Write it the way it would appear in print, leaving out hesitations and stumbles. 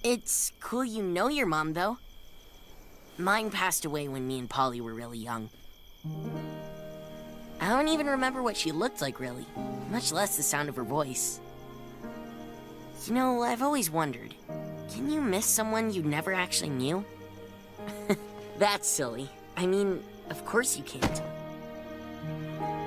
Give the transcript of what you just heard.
It's cool you know your mom, though. Mine passed away when me and Polly were really young. I don't even remember what she looked like, really, much less the sound of her voice. You know, I've always wondered, can you miss someone you never actually knew? That's silly. I mean, of course you can't.